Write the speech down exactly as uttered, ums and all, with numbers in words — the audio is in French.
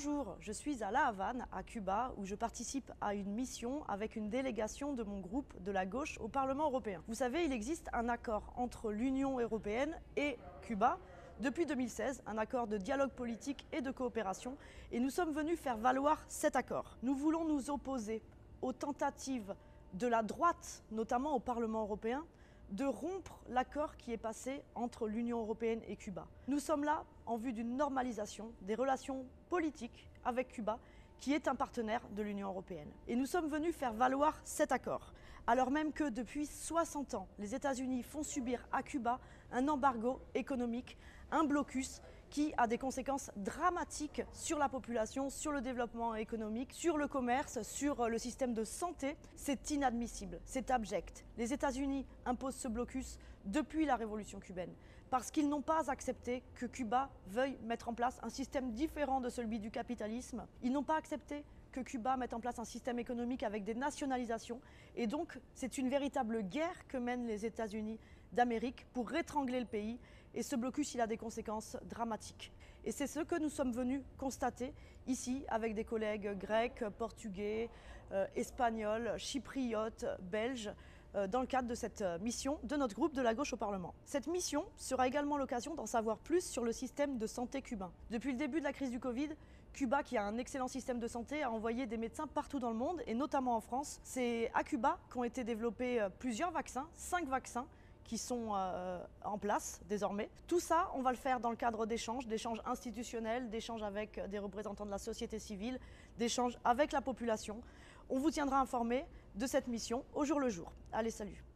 Bonjour, je suis à La Havane, à Cuba, où je participe à une mission avec une délégation de mon groupe de la gauche au Parlement européen. Vous savez, il existe un accord entre l'Union européenne et Cuba depuis deux mille seize, un accord de dialogue politique et de coopération, et nous sommes venus faire valoir cet accord. Nous voulons nous opposer aux tentatives de la droite, notamment au Parlement européen, de rompre l'accord qui est passé entre l'Union européenne et Cuba. Nous sommes là en vue d'une normalisation des relations politiques avec Cuba, qui est un partenaire de l'Union européenne. Et nous sommes venus faire valoir cet accord, alors même que depuis soixante ans, les États-Unis font subir à Cuba un embargo économique, un blocus qui a des conséquences dramatiques sur la population, sur le développement économique, sur le commerce, sur le système de santé. C'est inadmissible, c'est abject. Les États-Unis imposent ce blocus depuis la révolution cubaine, parce qu'ils n'ont pas accepté que Cuba veuille mettre en place un système différent de celui du capitalisme. Ils n'ont pas accepté que Cuba mette en place un système économique avec des nationalisations. Et donc, c'est une véritable guerre que mènent les États-Unis d'Amérique pour rétrangler le pays. Et ce blocus, il a des conséquences dramatiques. Et c'est ce que nous sommes venus constater ici avec des collègues grecs, portugais, euh, espagnols, chypriotes, belges, euh, dans le cadre de cette mission de notre groupe de la gauche au Parlement. Cette mission sera également l'occasion d'en savoir plus sur le système de santé cubain. Depuis le début de la crise du Covid, Cuba, qui a un excellent système de santé, a envoyé des médecins partout dans le monde, et notamment en France. C'est à Cuba qu'ont été développés plusieurs vaccins, cinq vaccins, qui sont euh, en place désormais. Tout ça, on va le faire dans le cadre d'échanges, d'échanges institutionnels, d'échanges avec des représentants de la société civile, d'échanges avec la population. On vous tiendra informé de cette mission au jour le jour. Allez, salut!